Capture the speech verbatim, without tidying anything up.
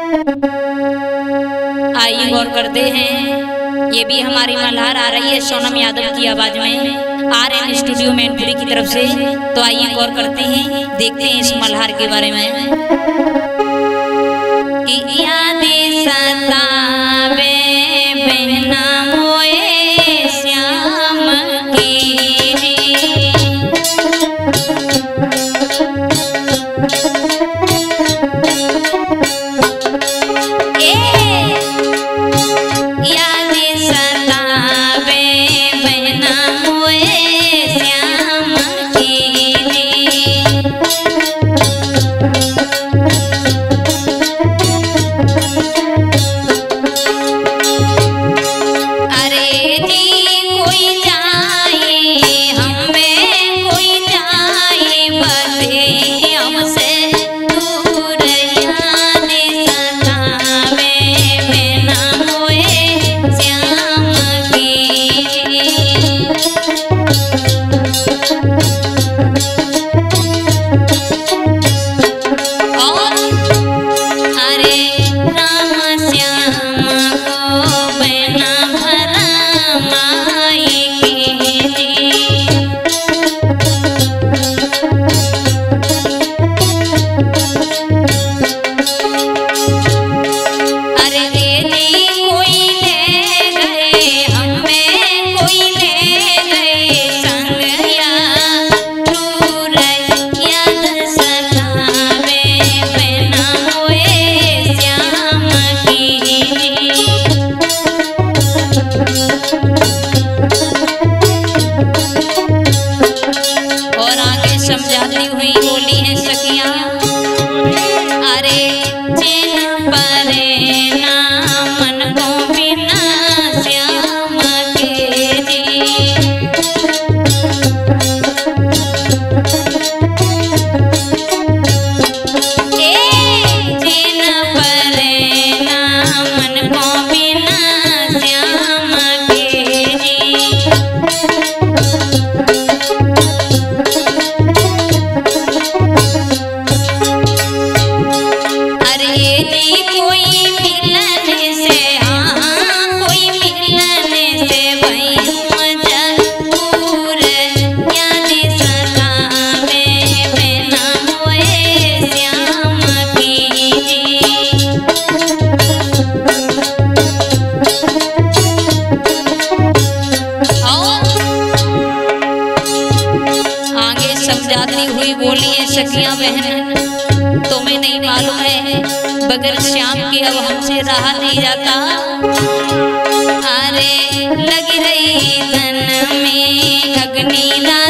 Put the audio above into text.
आइए गौर करते हैं, ये भी हमारी मल्हार आ रही है सोनम यादव की आवाज में, आर एन स्टूडियो मैनपुरी की तरफ से। तो आइए गौर करते हैं, देखते हैं इस मल्हार के बारे में। कि यादें सतावे बहना मोए श्याम की, समझाती हुई बोली है सखियां, अरे चैन परे ना मन को बिना श्याम के जी, चैन परे ना मन को बिना श्याम के जी। समझाती हुई बोली है सखियां बहन, तुम्हें नहीं मालूम है बगैर श्याम के अब हमसे रहा नहीं जाता। अरे लग रही तन में अग्नि